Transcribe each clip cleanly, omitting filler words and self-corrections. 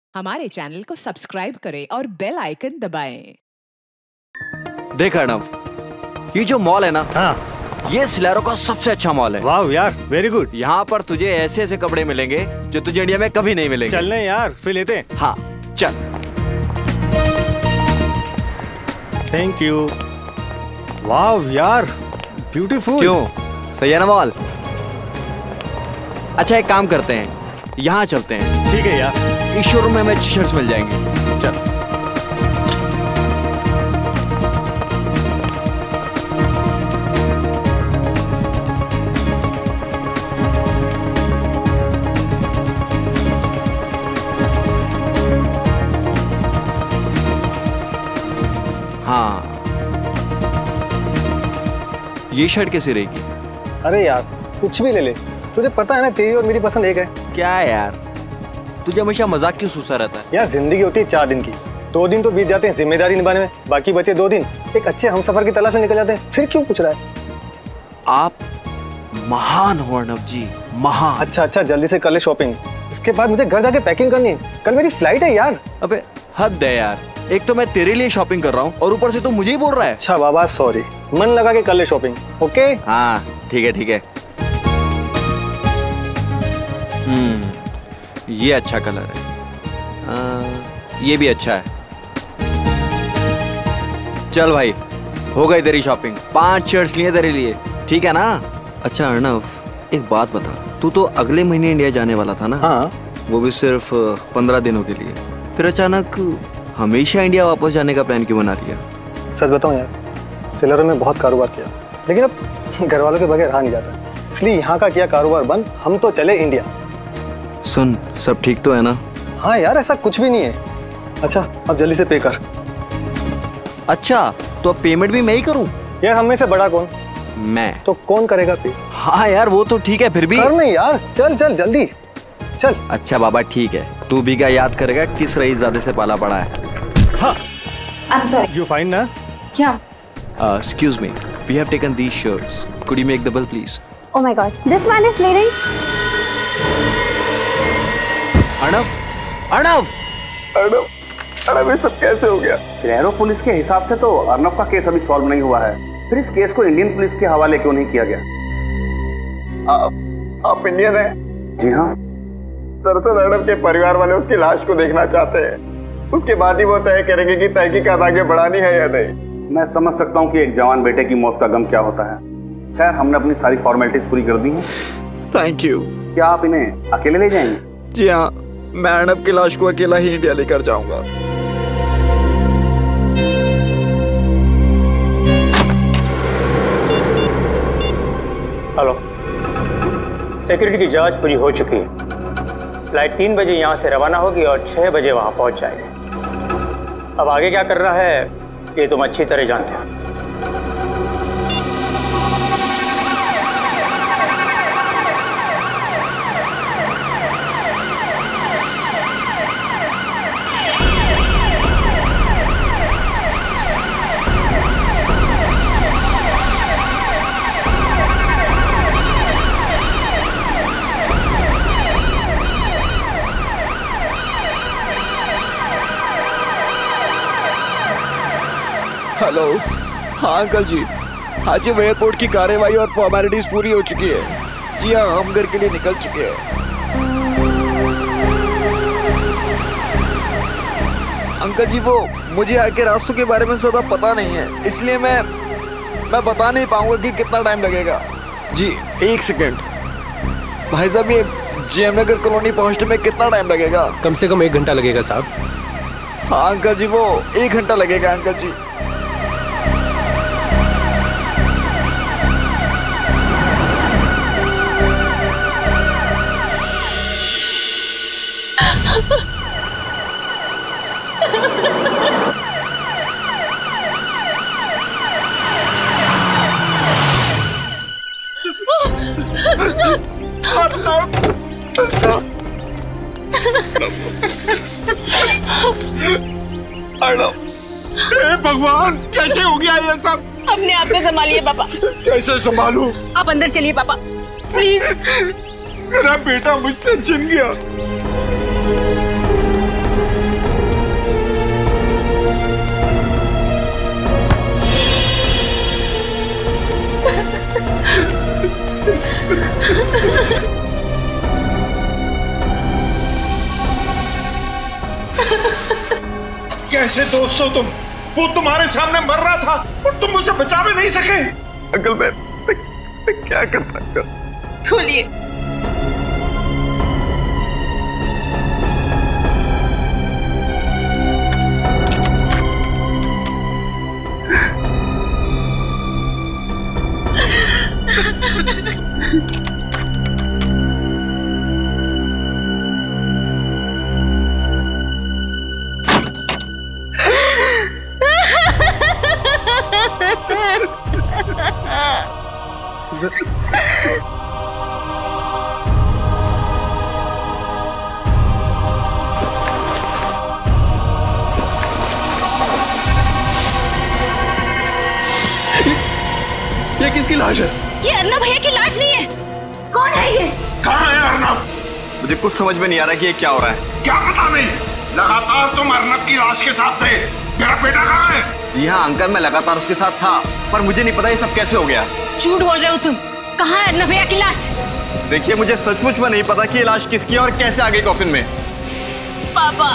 हमारे चैनल को सब्सक्राइब करें और बेल आइकन दबाएं। देख अर्णव, ये जो मॉल है ना, हाँ, ये सिलेरो का सबसे अच्छा मॉल है। वाह यार, वेरी गुड। यहाँ पर तुझे ऐसे ऐसे कपड़े मिलेंगे जो तुझे इंडिया में कभी नहीं मिलेंगे। चलने यार, फिर लेते हैं। हाँ चल। Thank you. वाह यार, ब्यूटीफुल। क्यों, सही है ना मॉल? अच्छा एक काम करते हैं, यहाँ चलते हैं। ठीक है यार। इस शोरूम में हमें टी शर्ट्स मिल जाएंगे। चल। हाँ, ये शर्ट कैसी रहेगी? अरे यार कुछ भी ले ले, तुझे पता है ना तेरी और मेरी पसंद एक है। क्या है यार, तुझे हमेशा मजाक क्यों सूसा रहता है? यार जिंदगी होती है 4 दिन की, 2 दिन तो बीत जाते हैं जिम्मेदारी निभाने में, बाकी बचे 2 दिन एक अच्छे हमसफर की तलाश में निकल जाते हैं। फिर क्यों पूछ रहा है? आप महान हो अर्णव जी, महान। अच्छा जल्दी से कर ले शॉपिंग, इसके बाद मुझे घर जाके पैकिंग करनी है, कल मेरी फ्लाइट है यार। अबे हद है यार, एक तो मैं तेरे लिए शॉपिंग कर रहा हूँ और ऊपर से तू मुझे ही बोल रहा है। अच्छा बाबा सॉरी, मन लगा के कर ले शॉपिंग। ओके हाँ ठीक है ठीक है। ये अच्छा कलर है, ये भी अच्छा है। चल भाई, हो गई तेरी शॉपिंग। 5 शर्ट्स लिए तेरे लिए, ठीक है ना? अच्छा अर्णव, एक बात बता, तू तो अगले महीने इंडिया जाने वाला था ना? हाँ। वो भी सिर्फ 15 दिनों के लिए, फिर अचानक हमेशा इंडिया वापस जाने का प्लान क्यों बना लिया? सच बताऊं यार, सिलेरो में बहुत कारोबार किया, लेकिन अब घर वालों के बगैर रहा नहीं जाता, इसलिए यहाँ का किया कारोबार बंद, हम तो चले इंडिया। सुन, सब ठीक तो है ना? हाँ यार ऐसा कुछ भी नहीं है। अच्छा अब जल्दी से पे कर। अच्छा तो अब पेमेंट भी मैं ही करूं? यार हम में से बड़ा कौन? मैं। तो कौन करेगा पे? हाँ यार वो तो ठीक है, फिर भी कर नहीं यार, चल चल जल्दी चल। अच्छा बाबा ठीक है, तू भी क्या याद करेगा किस रईसजादे से पाला पड़ा है? हाँ। I'm sorry. You fine ना? Yeah. Excuse me, we have taken these shirts. Could you make the bill please? Oh my God. This man is bleeding. Arnav, Arnav, Arnav ये सब कैसे हो गया? सिलेरो पुलिस के हिसाब से तो अर्णव का केस अभी सॉल्व नहीं हुआ है, फिर इस केस को इंडियन पुलिस के हवाले क्यों नहीं किया गया? आप इंडियन हैं? जी हाँ। दरअसल अर्णव के परिवार वाले उसकी लाश को देखना चाहते हैं, उसके बाद ही वो तय करेंगे कि तहकीकात आगे बढ़ानी है या नहीं। मैं समझ सकता हूँ कि एक जवान बेटे की मौत का गम क्या होता है। खैर हमने अपनी सारी फॉर्मेलिटीज पूरी कर दी हैं। Thank you. क्या आप इन्हें अकेले ले जाएंगे? जी हाँ, मैं अर्णव की लाश को अकेला ही इंडिया लेकर जाऊंगा। हेलो, सिक्योरिटी की जांच पूरी हो चुकी है। फ्लाइट 3 बजे यहाँ से रवाना होगी और 6 बजे वहाँ पहुँच जाएगी। अब आगे क्या करना है ये तुम अच्छी तरह जानते हो। हेलो, हाँ अंकल जी, आज एयरपोर्ट की कार्यवाही और फॉर्मेलिटीज पूरी हो चुकी है। जी हाँ, हम घर के लिए निकल चुके हैं। अंकल जी वो मुझे आगे रास्तों के बारे में ज़्यादा पता नहीं है, इसलिए मैं बता नहीं पाऊंगा कि कितना टाइम लगेगा। जी 1 सेकेंड भाई साहब, ये जेएम नगर कॉलोनी पहुंचने में कितना टाइम लगेगा? कम से कम 1 घंटा लगेगा साहब। हाँ अंकल जी, वो 1 घंटा लगेगा अंकल जी। भगवान, कैसे हो गया ये सब? अपने आप को संभालिए पापा। कैसे संभालूं? आप अंदर चलिए पापा, प्लीज। मेरा बेटा मुझसे छिन गया। कैसे दोस्त हो तुम? वो तुम्हारे सामने मर रहा था और तुम मुझे बचा भी नहीं सके। अंकल मैं क्या कर सकता हूँ? खोलिए। ये किसकी लाश है? ये अर्नब भैया की लाश नहीं है। कौन है ये? कहाँ है अर्नब? मुझे कुछ समझ में नहीं आ रहा कि ये क्या हो रहा है। क्या पता नहीं, लगातार तुम अर्नब की लाश के साथ थे। मेरा बेटा कहाँ है? जी हाँ अंकल, मैं लगातार उसके साथ था, पर मुझे नहीं पता ये सब कैसे हो गया। झूठ बोल रहे हो तुम। कहाँ है अर्नब भैया की लाश? देखिए मुझे सचमुच में नहीं पता कि ये लाश किसकी है और कैसे आ गई कॉफिन में। पापा।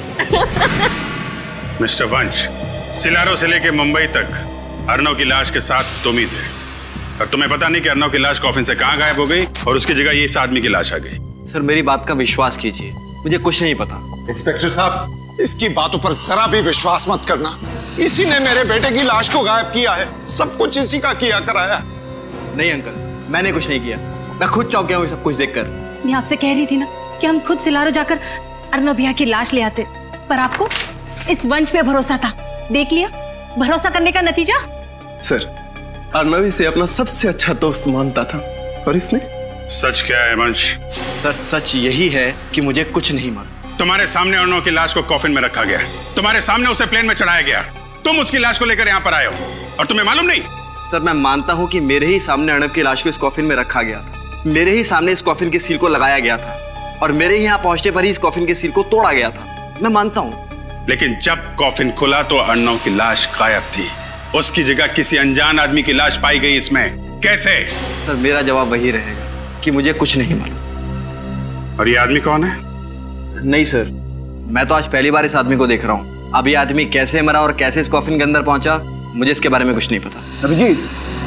मिस्टर वंश, सिलारो से लेके मुंबई तक अर्नव की लाश के साथ तुम ही थे, और तुम्हें पता नहीं कि अर्नव की लाश कॉफिन से कहाँ गायब हो गई और उसकी जगह ये इस आदमी की लाश आ गई। सर मेरी बात का विश्वास कीजिए, मुझे कुछ नहीं पता। इंस्पेक्टर साहब, इसकी बातों पर जरा भी विश्वास मत करना। इसी ने मेरे बेटे की लाश को गायब किया है। सब कुछ इसी का किया कराया। नहीं अंकल, मैंने कुछ नहीं किया। मैं खुद चौंक गया हूँ सब कुछ देखकर। मैं आपसे कह रही थी ना कि हम खुद सिलारो जाकर अर्नब भैया की लाश ले आते, पर आपको इस वंश पे भरोसा था। देख लिया भरोसा करने का नतीजा। सर, अर्नब इसे अपना सबसे अच्छा दोस्त मानता था और इसने। सच क्या है वंश? सर सच यही है कि मुझे कुछ नहीं मालूम। तुम्हारे सामने अर्नव की लाश को कॉफिन में रखा गया, तुम्हारे सामने उसे प्लेन में चढ़ाया गया, तुम उसकी लाश को लेकर यहाँ पर आए हो और तुम्हें मालूम नहीं? सर मैं मानता हूँ कि मेरे ही सामने अर्नब की लाश को इस कॉफिन में रखा गया था, मेरे ही सामने इस कॉफिन के सील को लगाया गया था और मेरे ही यहाँ पहुंचने पर ही इस कॉफिन के सील को तोड़ा गया था। मैं मानता हूँ। लेकिन जब कॉफिन खुला तो अर्नव की लाश गायब थी, उसकी जगह किसी अनजान आदमी की लाश पाई गई। इसमें कैसे? सर मेरा जवाब वही रहेगा कि मुझे कुछ नहीं मालूम। और ये आदमी कौन है? नहीं सर, मैं तो आज पहली बार इस आदमी को देख रहा हूँ। अब ये आदमी कैसे मरा और कैसे इस कॉफिन के अंदर पहुंचा, मुझे इसके बारे में कुछ नहीं पता। अभिजीत,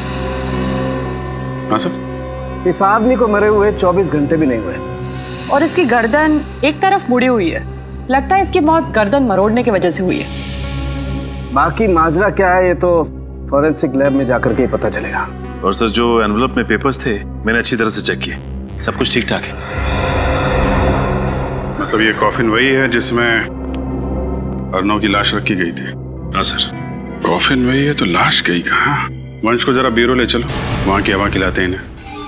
हाँ सर। इस आदमी को मरे हुए 24 घंटे भी नहीं हुए और इसकी गर्दन एक तरफ मुड़ी हुई है। लगता है इसकी मौत गर्दन मरोड़ने की वजह से हुई है। बाकी माजरा क्या है ये तो फॉरेंसिक लैब में जाकर के ही पता चलेगा। और सर जो एनवलप में पेपर्स थे मैंने अच्छी तरह से चेक किए, सब कुछ ठीक ठाक है। मतलब ये कॉफिन वही है जिसमें अर्नव की लाश रखी गई थी? हाँ सर। कॉफिन वही है तो लाश गई कहाँ? वंश को जरा ब्यूरो ले चलो, वहां की हवा खिलाते हैं इन्हें।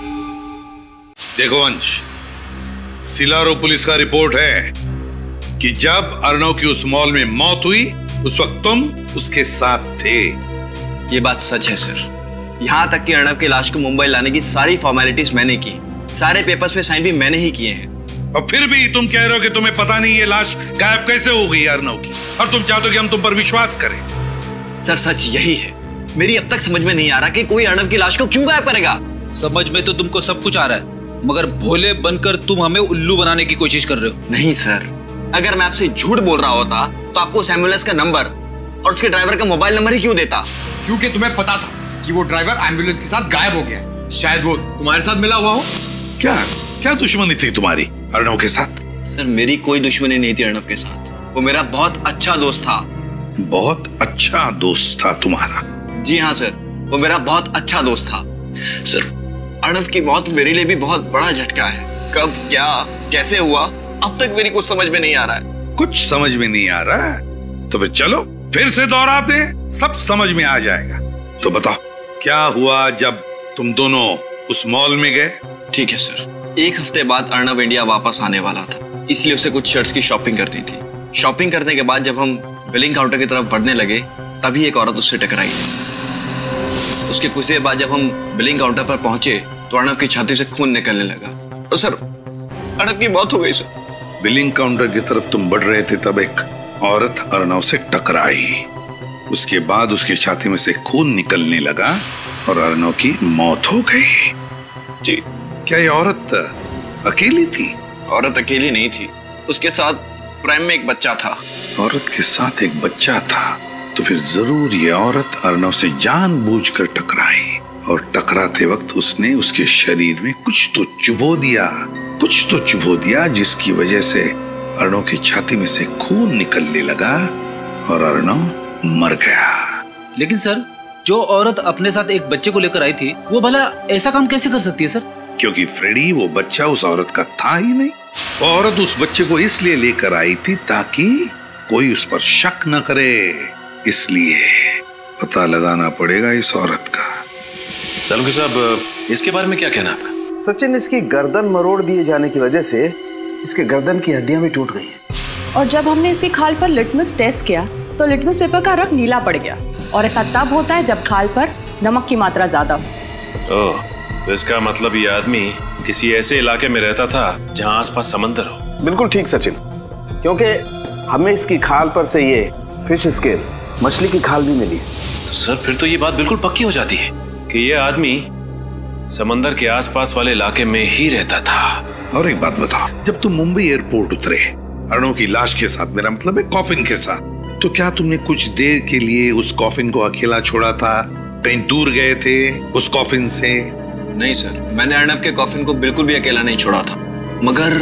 देखो वंश, सिलारो पुलिस का रिपोर्ट है कि जब अर्नव की उस मॉल में मौत हुई उस वक्त तुम उसके साथ थे। ये बात सच है सर। यहाँ तक कि अर्नव की लाश को मुंबई लाने की सारी फॉर्मेलिटीज मैंने की, सारे पेपर्स पे साइन भी मैंने ही किए हैं। और फिर भी तुम कह रहे हो कि तुम्हें पता नहीं ये लाश गायब कैसे हो गई अर्नव की, और तुम चाहते हो कि हम तुम पर विश्वास करें। सर सच यही है। मेरी अब तक समझ में नहीं आ रहा कि कोई अर्नव की लाश को क्यों गायब करेगा। समझ में तो तुमको सब कुछ आ रहा है, मगर भोले बनकर तुम हमें उल्लू बनाने की कोशिश कर रहे हो। नहीं सर, अगर मैं आपसे झूठ बोल रहा होता तो आपको उस एम्बुलेंस का नंबर और उसके ड्राइवर का मोबाइल नंबर ही क्यों देता? क्योंकि तुम्हें पता था कि वो ड्राइवर एम्बुलेंस के साथ गायब हो गया। शायद वो तुम्हारे साथ मिला हुआ हो। क्या क्या दुश्मनी थी तुम्हारी अर्नव के साथ? सर मेरी कोई दुश्मनी नहीं थी अर्नव के साथ, वो मेरा बहुत अच्छा दोस्त था। बहुत अच्छा दोस्त था तुम्हारा? जी हाँ सर, वो मेरा बहुत अच्छा दोस्त था। सर अर्नव की मौत मेरे लिए भी बहुत बड़ा झटका है। कब, क्या, कैसे हुआ, अब तक मेरी कुछ समझ में नहीं आ रहा है। कुछ समझ में नहीं आ रहा है तो फिर चलो फिर से दोहराते हैं, सब समझ में आ जाएगा। तो बताओ क्या हुआ जब तुम दोनों उस मॉल में गए? ठीक है सर। एक हफ्ते बाद अर्नव इंडिया वापस आने वाला था, इसलिए उसे कुछ शर्ट्स की शॉपिंग करनी थी। शॉपिंग करने के बाद जब हम बिलिंग काउंटर की तरफ बढ़ने लगे तभी एक औरत उससे टकराई। उसके कुछ देर बाद जब हम बिलिंग काउंटर पर पहुंचे तो अर्नव की छाती से खून निकलने लगा और सर अर्नव की मौत हो गई सर। बिलिंग काउंटर की तरफ तुम बढ़ रहे थे तब एक औरत अर्नव से टकराई, उसके बाद उसकी छाती में से खून निकलने लगा और अर्नव की मौत हो गई। जी। क्या ये औरत अकेली थी? औरत अकेली नहीं थी, उसके साथ प्राइम में एक बच्चा था। औरत के साथ एक बच्चा था, तो फिर जरूर ये औरत अर्णव से जानबूझकर टकराई, और टकराते वक्त उसने उसके शरीर में कुछ तो चुभो दिया, जिसकी वजह से अर्णव की छाती में से खून निकलने लगा और अर्णव मर गया। लेकिन सर, जो औरत अपने साथ एक बच्चे को लेकर आई थी, वो भला ऐसा काम कैसे कर सकती है सर? क्योंकि फ्रेडी, वो बच्चा उस औरत का था ही नहीं। वो औरत उस बच्चे को इसलिए लेकर आई थी ताकि कोई उस पर शक न करे, इसलिए पता लगाना पड़ेगा इस औरत का। सालुंके साहब, इसके बारे में क्या कहना आपका? सचिन, इसकी गर्दन मरोड़ दिए जाने की वजह से इसके गर्दन की हड्डियां भी टूट गई हैं। और जब हमने इसकी खाल पर लिटमस टेस्ट किया तो लिटमस पेपर का रंग नीला पड़ गया, और ऐसा तब होता है जब खाल पर नमक की मात्रा ज्यादा हो। ओह, तो इसका मतलब ये आदमी किसी ऐसे इलाके में रहता था जहां आसपास समंदर हो। बिल्कुल ठीक सचिन, क्योंकि हमें इसकी खाल पर से ये फिश स्केल, मछली की खाल भी मिली। तो सर, फिर तो ये बात बिल्कुल पक्की हो जाती है कि ये आदमी समंदर के आसपास वाले इलाके में ही रहता था। और एक बात बताओ, जब तुम मुंबई एयरपोर्ट उतरे अर्णव की लाश के साथ, मेरा मतलब है कॉफिन के साथ, तो क्या तुमने कुछ देर के लिए उस कॉफिन को अकेला छोड़ा था? कहीं दूर गए थे उस कॉफिन से? नहीं सर, मैंने अर्णव के कॉफिन को बिल्कुल भी अकेला नहीं छोड़ा था। मगर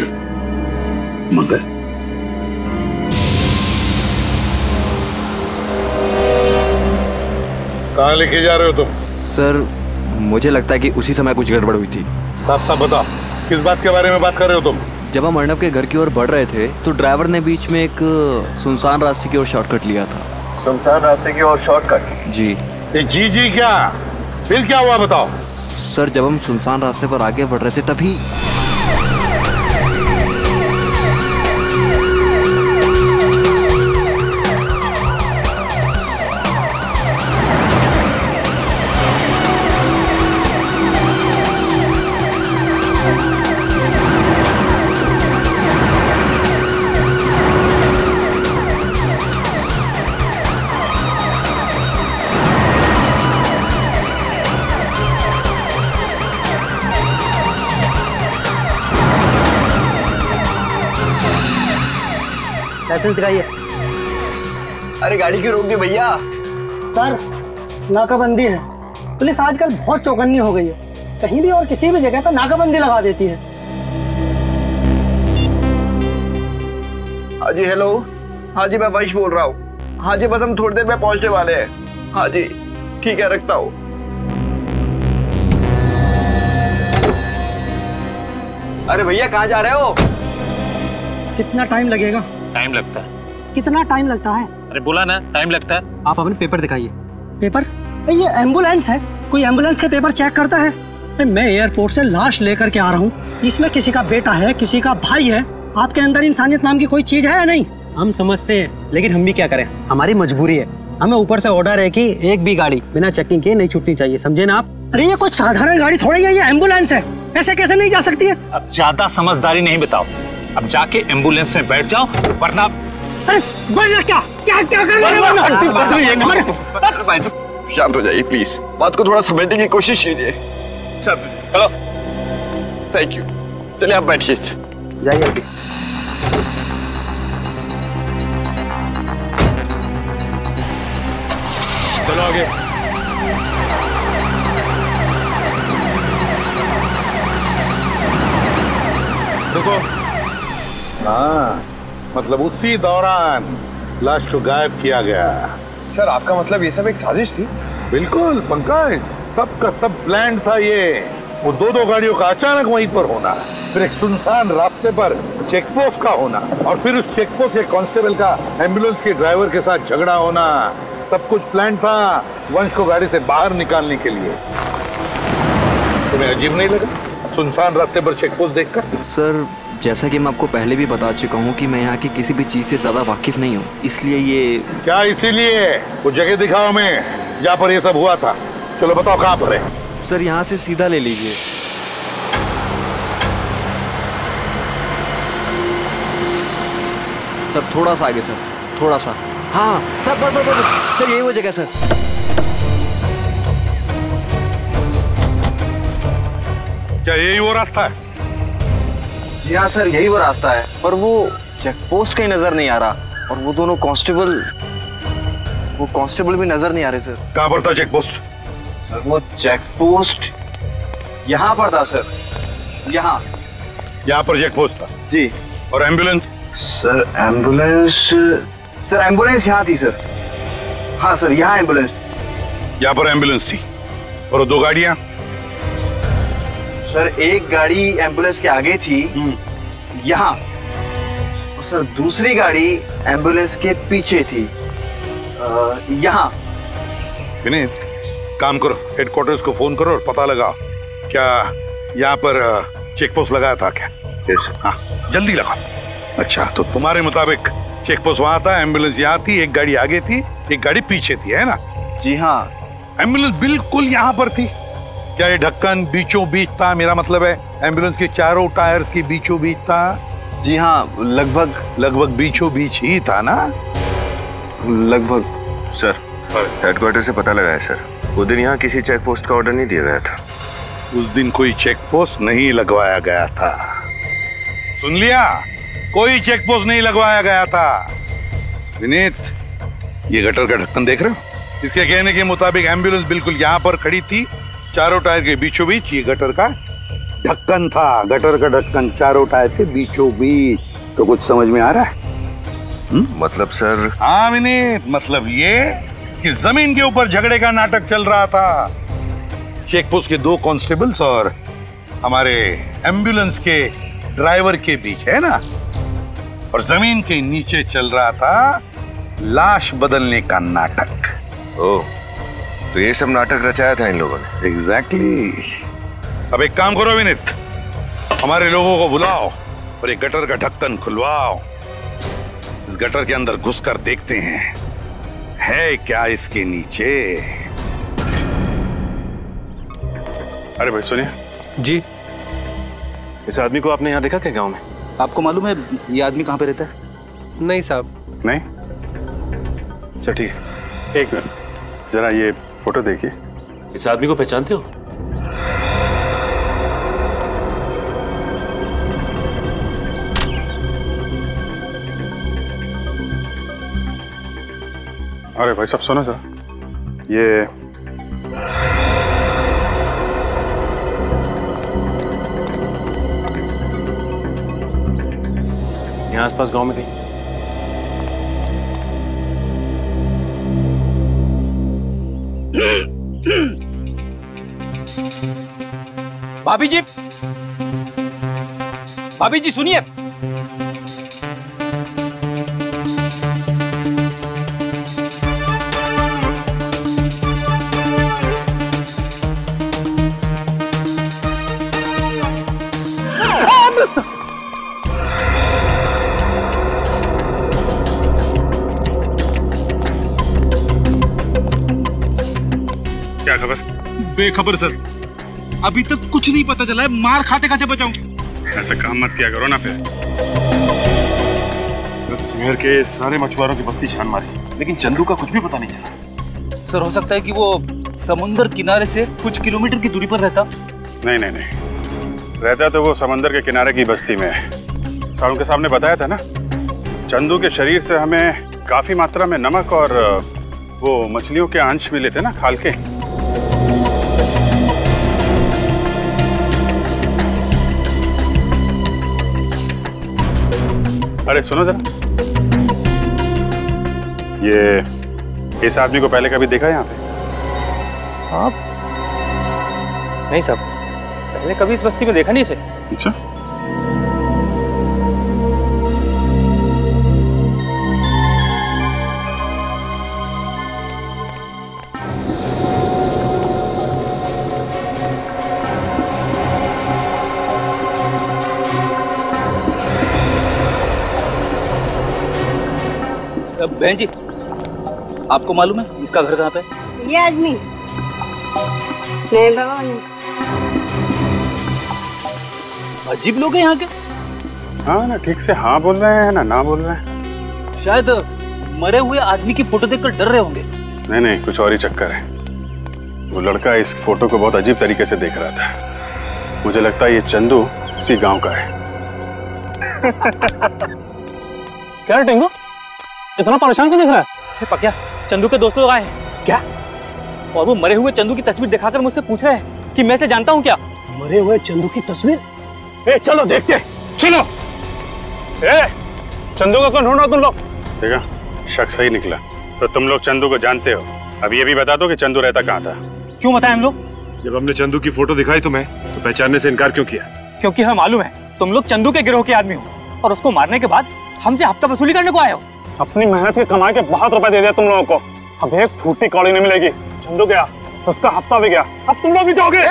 कहाँ लेके जा रहे हो तुम? सर, मुझे लगता है कि उसी समय कुछ गड़बड़ हुई थी। साफ साफ बताओ, किस बात के बारे में बात कर रहे हो तुम? जब हम अर्णव के घर की ओर बढ़ रहे थे तो ड्राइवर ने बीच में एक सुनसान रास्ते की ओर शॉर्टकट लिया था। सुनसान रास्ते की ओर शॉर्टकट? जी। जी क्या? फिर क्या हुआ बताओ? सर, जब हम सुनसान रास्ते पर आगे बढ़ रहे थे तभी लाइसेंस दिखाइए। अरे गाड़ी क्यों रोक दी भैया? सर, नाकाबंदी है। पुलिस आजकल बहुत चौकन्नी हो गई है, कहीं भी और किसी भी जगह पर नाकाबंदी लगा देती है। हाँ जी, हेलो। हाँ जी, मैं वंश बोल रहा हूँ। हाँ जी, बस हम थोड़ी देर में पहुंचने वाले हैं। हाँ जी, ठीक है, रखता हूँ। अरे भैया, कहाँ जा रहे हो? कितना टाइम लगेगा? टाइम लगता है। कितना टाइम लगता है? अरे बोला ना, टाइम लगता है। आप अपने पेपर दिखाइए। पेपर? ये एम्बुलेंस है, कोई एम्बुलेंस के पेपर चेक करता है? मैं एयरपोर्ट से लाश लेकर के आ रहा हूँ, इसमें किसी का बेटा है, किसी का भाई है। आपके अंदर इंसानियत नाम की कोई चीज है या नहीं? हम समझते हैं, लेकिन हम भी क्या करें, हमारी मजबूरी है। हमें ऊपर से ऑर्डर है कि एक भी गाड़ी बिना चेकिंग के नहीं छूटनी चाहिए, समझे ना आप? अरे ये कोई साधारण गाड़ी थोड़ी है, ये एम्बुलेंस है, ऐसे कैसे नहीं जा सकती है? अब ज्यादा समझदारी नहीं बताओ, अब जाके एम्बुलेंस में बैठ जाओ, वरना क्या भाई साहब, शांत हो जाइए प्लीज, बात को थोड़ा समझने की कोशिश कीजिए। चलो। Thank you. चलिए आप बैठिए। जाइए। चलो आगे। रुको। हाँ, मतलब उसी दौरान लाश को गायब किया गया। सर, आपका मतलब ये सब एक साजिश थी? बिल्कुल पंकज, सबका सब प्लान था ये। वो दो गाड़ियों का अचानक वहीं पर होना, फिर एक सुनसान रास्ते पर चेक पोस्ट का होना, और फिर उस चेक पोस्ट के कांस्टेबल का एम्बुलेंस के ड्राइवर के साथ झगड़ा होना। सब कुछ प्लान था वंश को गाड़ी से बाहर निकालने के लिए। तुम्हें अजीब नहीं लगा सुनसान रास्ते पर चेक पोस्ट देखकर? सर, जैसा कि मैं आपको पहले भी बता चुका हूँ कि मैं यहाँ की किसी भी चीज से ज्यादा वाकिफ नहीं हूँ, इसलिए ये क्या? इसीलिए वो जगह दिखाओ हमें जहाँ पर ये सब हुआ था। चलो बताओ कहाँ पर है? सर, यहाँ से सीधा ले लीजिए। सर, थोड़ा सा आगे सर, थोड़ा सा। हाँ सर, बस सर, यही वो जगह सर। क्या यही वो रास्ता है? जी हाँ सर, यही वो रास्ता है, पर वो चेक पोस्ट कहीं नजर नहीं आ रहा और वो दोनों कांस्टेबल भी नजर नहीं आ रहे सर। कहाँ पर था चेक पोस्ट? सर वो चेक पोस्ट यहाँ पर था सर, यहाँ पर चेक पोस्ट था जी। और एम्बुलेंस? सर एम्बुलेंस यहाँ थी सर। हाँ सर यहाँ एम्बुलेंस, यहाँ पर एम्बुलेंस थी। और 2 गाड़ियाँ? सर एक गाड़ी एम्बुलेंस के आगे थी यहाँ, और सर दूसरी गाड़ी एम्बुलेंस के पीछे थी यहाँ। विनीत, काम करो, हेडक्वार्टर्स को फोन करो और पता लगाओ क्या यहाँ पर चेक पोस्ट लगाया था क्या? हाँ जल्दी लगाओ। अच्छा तो तुम्हारे मुताबिक चेक पोस्ट वहां था, एम्बुलेंस यहाँ थी, एक गाड़ी आगे थी, एक गाड़ी पीछे थी, है ना? जी हाँ। एम्बुलेंस बिल्कुल यहाँ पर थी। क्या ये ढक्कन बीचों बीच था? मेरा मतलब है एम्बुलेंस के चारों टायर्स के बीचों बीच था। जी हाँ, लगभग बीचों बीच ही था ना? लगभग। सर हेडक्वार्टर से पता लगा है सर, उस दिन यहाँ किसी चेक पोस्ट का ऑर्डर नहीं दिया गया था। उस दिन कोई चेक पोस्ट नहीं लगवाया गया था। सुन लिया, कोई चेक पोस्ट नहीं लगवाया गया था। विनीत, ये गटर का ढक्कन देख रहे हो? इसके कहने के मुताबिक एम्बुलेंस बिल्कुल यहाँ पर खड़ी थी, चारों टायर के बीचों बीच ये गटर का ढक्कन था। गटर का ढक्कन चारों टायर के बीचों बीच। तो कुछ समझ में आ रहा है? मतलब सर? हाँ विनीत, मतलब ये कि जमीन के ऊपर झगड़े का नाटक चल रहा था। चेक पोस्ट के 2 कांस्टेबल्स और हमारे एम्बुलेंस के ड्राइवर के बीच, है ना? और जमीन के नीचे चल रहा था लाश बदलने का नाटक। ओह, तो ये सब नाटक रचाया था इन लोगों ने? एग्जैक्टली। अब एक काम करो विनीत, हमारे लोगों को बुलाओ और एक गटर का ढक्कन खुलवाओ। इस गटर के अंदर घुसकर देखते हैं है क्या इसके नीचे। अरे भाई सुनिए जी, इस आदमी को आपने यहाँ देखा क्या गांव में? आपको मालूम है ये आदमी कहाँ पे रहता है? नहीं साहब। नहीं? अच्छा ठीक है, एक मिनट जरा ये फोटो देखिए। इस आदमी को पहचानते हो? अरे भाई साहब सुनो सर, ये यहाँ आसपास गांव में कहीं? भाभी जी सुनिए। क्या खबर? बेखबर सर, अभी तक कुछ नहीं पता चला है। मार खाते खाते बचाऊं। ऐसा काम मत किया करो ना फिर। सर शहर के सारे मछुआरों की बस्ती छान मारी, लेकिन चंदू का कुछ भी पता नहीं चला। सर हो सकता है कि वो समुद्र किनारे से कुछ किलोमीटर की दूरी पर रहता। नहीं नहीं नहीं, रहता तो वो समंदर के किनारे की बस्ती में। सारों के सामने बताया था ना, चंदू के शरीर से हमें काफी मात्रा में नमक और वो मछलियों के अंश मिले थे ना, खाल के। अरे सुनो जरा, ये इस आदमी को पहले कभी देखा यहाँ पे? आप? नहीं साहब, पहले कभी इस बस्ती में देखा नहीं इसे। अच्छा, बहन जी, आपको मालूम है इसका घर कहाँ पे? ये आदमी नहीं बाबा नहीं। अजीब लोग हैं यहाँ के। हाँ ना, ठीक से हाँ बोल रहे हैं ना बोल रहे हैं। शायद मरे हुए आदमी की फोटो देखकर डर रहे होंगे। नहीं नहीं, कुछ और ही चक्कर है। वो लड़का इस फोटो को बहुत अजीब तरीके से देख रहा था। मुझे लगता है ये चंदू इसी गांव का है। क्या रे टेंगू, इतना परेशान क्यों दिख रहा है? पकिया, चंदू के दोस्त लोग आए हैं। क्या? और वो मरे हुए चंदू की तस्वीर दिखाकर मुझसे पूछ रहे हैं कि मैं इसे जानता हूँ क्या। मरे हुए चंदू की तस्वीर? ए चलो देखते, चलो। ए चंदू को कौन ढूंढ रहा तुम लोग? देखा, शक सही निकला। तो तुम लोग चंदू को जानते हो। अब ये भी बता दो कि चंदू रहता कहाँ था। क्यों बताएं हम लोग? जब हमने चंदू की फोटो दिखाई तुम्हें तो पहचानने से इनकार क्यों किया? क्योंकि हमें मालूम है तुम लोग चंदू के गिरोह के आदमी हो और उसको मारने के बाद हमसे हफ्ता वसूली करने को आए हो। अपनी मेहनत की कमाई के बहुत रुपए दे दिया तुम लोगों को, अब एक फूटी कौड़ी नहीं मिलेगी। चंदू गया, उसका हफ्ता भी गया, अब तुम लोग भी जाओगे।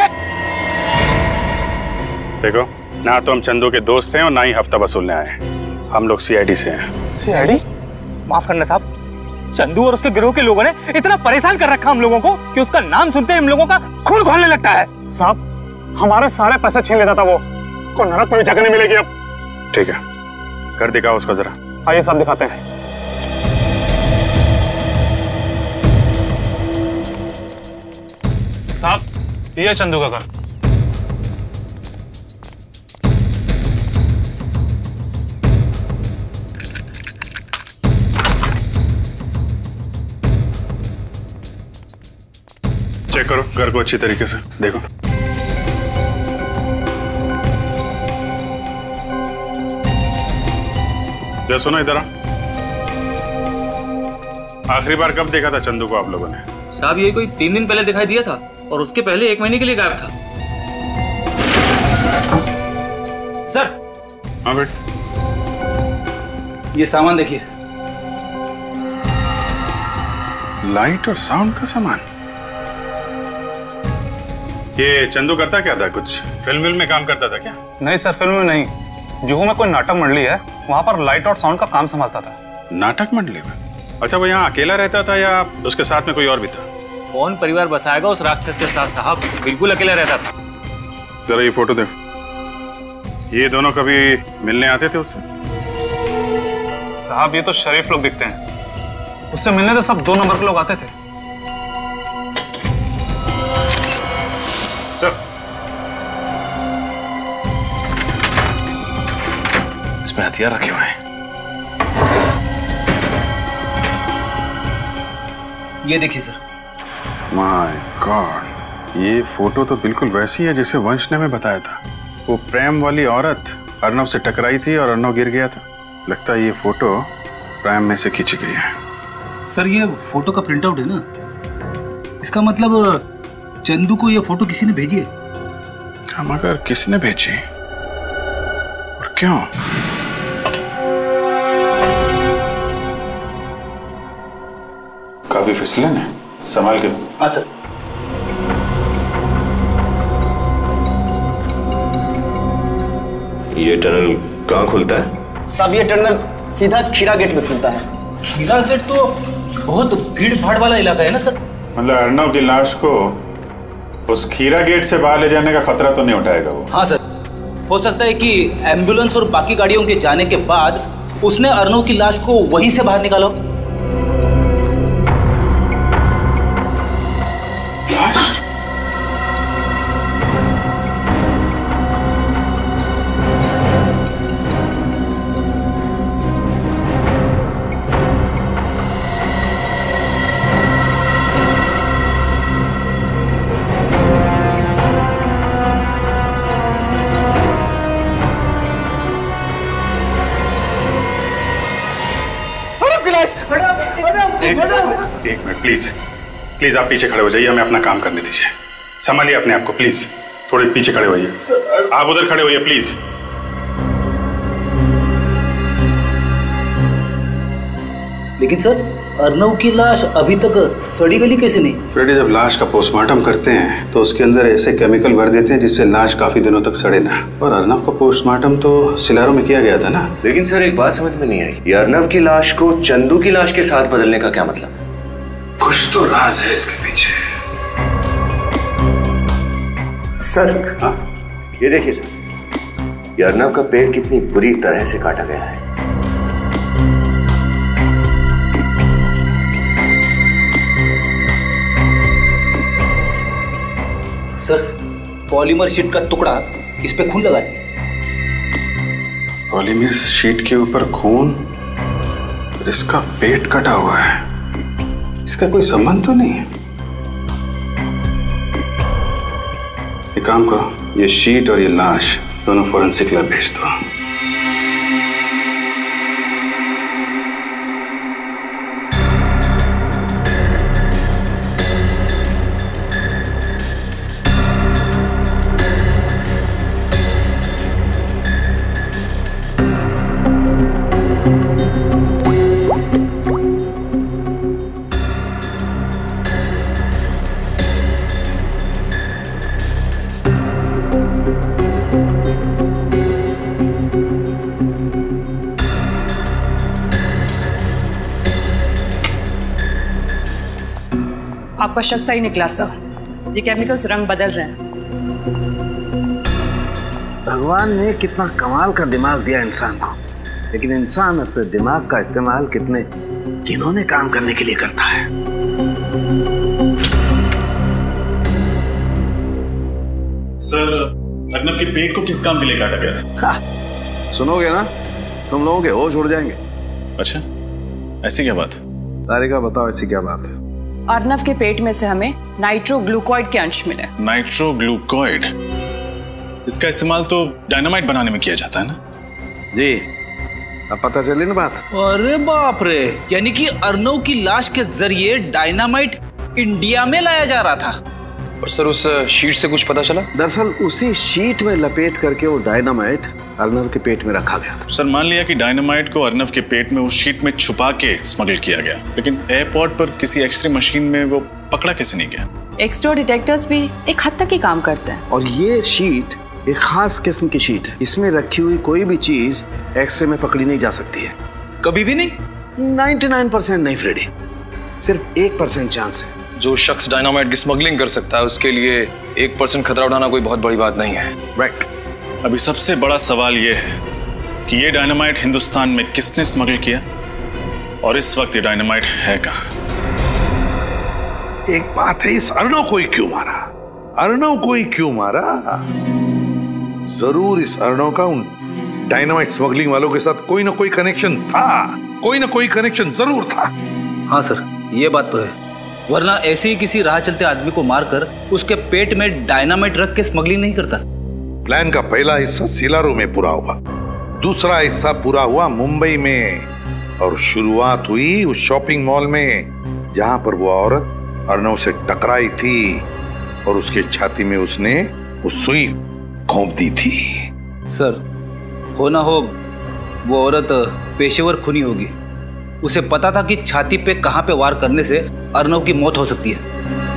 देखो, ना तो हम चंदू के दोस्त हैं और ना ही हफ्ता वसूलने आए। हम लोग सीआईडी से हैं। सीआईडी? माफ करना साहब, चंदू और उसके गिरोह के लोगों ने इतना परेशान कर रखा हम लोगों को कि उसका नाम सुनते ही हम लोगों का खून खौलने लगता है। साहब, हमारे सारे पैसे छीन लेता था वो, को नरक में जगह नहीं मिलेगी अब। ठीक है, कर दिखाओ उसको जरा। आइए साहब दिखाते हैं। साहब, ये चंदू का घर। चेक करो घर को अच्छी तरीके से, देखो। जरा सुनो, इधर आ। आखिरी बार कब देखा था चंदू को आप लोगों ने? साहब, ये कोई 3 दिन पहले दिखाई दिया था और उसके पहले 1 महीने के लिए गायब था। सर। हाँ बेट, ये सामान देखिए। लाइट और साउंड का सामान। ये चंदू करता क्या था? कुछ फिल्म में काम करता था क्या? नहीं सर, फिल्म में नहीं। जुहू में कोई नाटक मंडली है, वहाँ पर लाइट और साउंड का काम संभालता था। नाटक मंडली में? अच्छा, वो यहाँ अकेला रहता था या उसके साथ में कोई और भी था? कौन परिवार बसाएगा उस राक्षस के साथ साहब, बिल्कुल अकेला रहता था। जरा ये फोटो देखो। ये दोनों कभी मिलने आते थे उससे? साहब, ये तो शरीफ लोग दिखते हैं, उससे मिलने तो सब 2 नंबर के लोग आते थे। सर, इसमें हथियार रखे हुए हैं। ये देखिए सर। माय गॉड, ये फोटो तो बिल्कुल वैसी है जैसे वंश ने हमें बताया था। वो प्रेम वाली औरत अर्नव से टकराई थी और अर्नव गिर गया था। लगता है ये फोटो प्रेम में से खींची गई है। सर, ये फोटो का प्रिंट आउट है ना, इसका मतलब चंदू को ये फोटो किसी ने भेजी है। हम अगर किसने भेजी और क्यों? काफी फिसलन है, संभाल के। हाँ सर। ये टनल कहाँ खुलता है? साहब, ये टनल सीधा खीरा गेट में खुलता है। खीरा गेट तो बहुत भीड़ भाड़ वाला इलाका है ना सर। मतलब अर्नव की लाश को उस खीरा गेट से बाहर ले जाने का खतरा तो नहीं उठाएगा वो? हाँ सर, हो सकता है कि एम्बुलेंस और बाकी गाड़ियों के जाने के बाद उसने अर्नव की लाश को वहीं से बाहर निकाला। एक मिनट प्लीज, प्लीज आप पीछे खड़े हो जाइए, हमें अपना काम करने दीजिए। संभालिए अपने आप को प्लीज, थोड़े पीछे खड़े होइए। आप उधर खड़े होइए प्लीज। लेकिन सर, अर्नव की लाश अभी तक सड़ी गली कैसे नहीं? फ्रेडी, जब लाश का पोस्टमार्टम करते हैं तो उसके अंदर ऐसे केमिकल भर देते हैं जिससे लाश काफी दिनों तक सड़े ना। और अर्नव का पोस्टमार्टम तो सिलारो में किया गया था ना। लेकिन सर, एक बात समझ में नहीं आई, ये अर्नव की लाश को चंदू की लाश के साथ बदलने का क्या मतलब? कुछ तो राज है इसके पीछे। सर, हाँ? ये देखिए सर, ये अर्नव का पेट कितनी बुरी तरह से काटा गया है। सर, पॉलीमर शीट का टुकड़ा इस पे खून लगा है। पॉलीमर शीट के ऊपर खून? इसका पेट कटा हुआ है, इसका कोई संबंध तो नहीं है। एक काम करो, ये शीट और ये लाश दोनों फोरेंसिक लैब भेज दो। आपका शक सही निकला सर, ये केमिकल्स रंग बदल रहे हैं। भगवान ने कितना कमाल का दिमाग दिया इंसान को, लेकिन इंसान अपने दिमाग का इस्तेमाल कितने घिनौने काम करने के लिए करता है। सर, अर्नव के पेट को किस काम के लिए काटा गया था? सुनोगे ना, तुम लोगों के होश उड़ जाएंगे। अच्छा, ऐसी क्या बात? तारिका बताओ, ऐसी क्या बात है? अर्नव के पेट में से हमें नाइट्रोग्लूकोइड के अंश मिले। नाइट्रोग्लूकोइड? इसका इस्तेमाल तो डायनामाइट बनाने में किया जाता है ना? जी, अब पता चली ना बात। अरे बाप रे, यानी कि अर्नव की लाश के जरिए डायनामाइट इंडिया में लाया जा रहा था। और सर, उस शीट से कुछ पता चला? दरअसल उसी शीट में लपेट करके वो डायनामाइट अर्नव के पेट में रखा गया था। सर, मान लिया कि डायनामाइट को अर्नव के पेट में उस शीट में छुपा के स्मगल किया गया, लेकिन एयरपोर्ट पर किसी एक्सरे मशीन में वो पकड़ा कैसे नहीं गया? एक्सरे डिटेक्टर्स भी एक हद तक ही काम करते हैं। और ये शीट एक खास किस्म की शीट है, इसमें रखी हुई कोई भी चीज एक्सरे में पकड़ी नहीं जा सकती है। कभी भी नहीं? 99% नहीं फ्रेडी, सिर्फ 1% चांस है। जो शख्स डायनामाइट की स्मगलिंग कर सकता है, उसके लिए 1% खतरा उठाना कोई बहुत बड़ी बात नहीं है। राइट। अभी सबसे बड़ा सवाल ये है कि ये डायनामाइट हिंदुस्तान में किसने स्मगल किया और इस वक्त ये डायनामाइट है कहाँ? एक बात है, इस अर्नव को ही क्यों मारा? अर्नव को ही क्यों मारा? जरूर इस अर्नव का उन डायनामाइट स्मगलिंग वालों के साथ कोई ना कोई कनेक्शन था, कोई ना कोई कनेक्शन जरूर था। हाँ सर, ये बात तो है, वरना ऐसे ही किसी राह चलते आदमी को मारकर उसके पेट में डायनामाइट रख के स्मगलिंग नहीं करता। प्लान का पहला हिस्सा सिलारो में पूरा हुआ, दूसरा हिस्सा पूरा हुआ मुंबई में, और शुरुआत हुई उस शॉपिंग मॉल में जहां पर वो औरत अर्नव से टकराई थी और उसके छाती में उसने वो सुई घोंप दी थी। सर, हो ना हो वो औरत पेशेवर खूनी होगी, उसे पता था कि छाती पे कहां पे वार करने से अर्नव की मौत हो सकती है।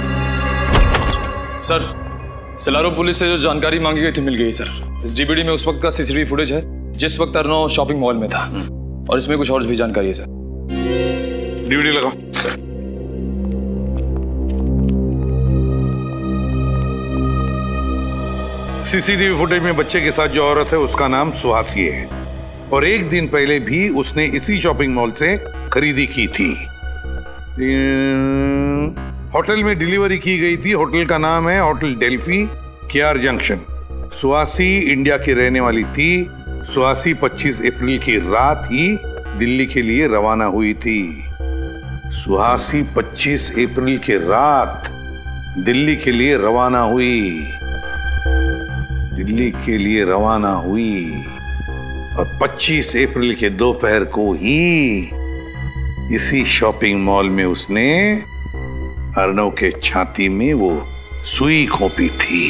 सर, सिलारो पुलिस से जो जानकारी मांगी गई थी मिल गई सर। इस डीवीडी में उस वक्त का सीसीटीवी फुटेज है जिस वक्त अर्नव शॉपिंग मॉल में था, और इसमें कुछ और भी जानकारी है सर। डीवीडी लगाओ सर। सीसीटीवी फुटेज में बच्चे के साथ जो औरत है उसका नाम सुहासी है, और एक दिन पहले भी उसने इसी शॉपिंग मॉल से खरीदी की थी। होटल में डिलीवरी की गई थी, होटल का नाम है होटल डेल्फी, कियार जंक्शन। सुहासी इंडिया की रहने वाली थी। सुहासी 25 अप्रैल की रात ही दिल्ली के लिए रवाना हुई थी। सुहासी 25 अप्रैल की रात दिल्ली के लिए रवाना हुई, दिल्ली के लिए रवाना हुई, और 25 अप्रैल के दोपहर को ही इसी शॉपिंग मॉल में उसने अर्नव के छाती में वो सुई घोंपी थी।